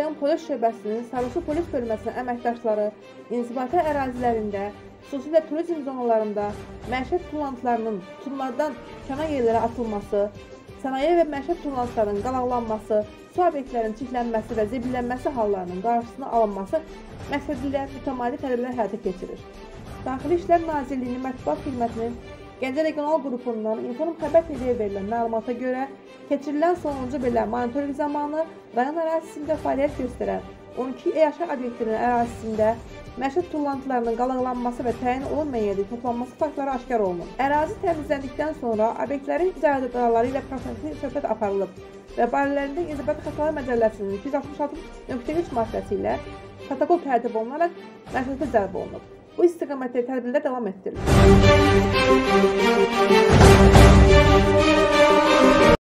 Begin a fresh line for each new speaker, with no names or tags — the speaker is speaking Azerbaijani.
rayon polis şöbəsinin Sarısu polis bölməsinin əməkdaşları inzibati ərazilərində, xüsusilə turizm zonalarında məişət tullantılarının tutumlardan kənar yerlərə atılması, sənaye və məişət tullantılarının qalaqlanması, su obyektlərinin çirklənməsi və zibillənməsi hallarının qarşısına alınması məqsədilə mütəmadi tədbirlər həyata keçirir. Daxili İşlər Nazirliyinin mətbuat xidmətinin Gəncə Regional Qrupundan İnform Xəbər TV-yə verilən məlumata görə keçirilən sonuncu belə monitorinq zamanı rayon ərazisində fəaliyyət göstərən 12 yaşayış obyektinin ərazisində məişət tullantılarının qalaqlanması və təyin olunmayan yerdə toplanması faktları aşkar olunub. Ərazi təmizləndikdən sonra obyektlərin icarədarları ilə prosesli söhbət aparılıb və barələrində İnzibati Xətalar Məcəlləsinin 266.3 maddəsi ilə protokol tərtib olunaraq məsuliyyətə cəlb olunub. Bu istiqamətdə tədbirlər davam etdirilir.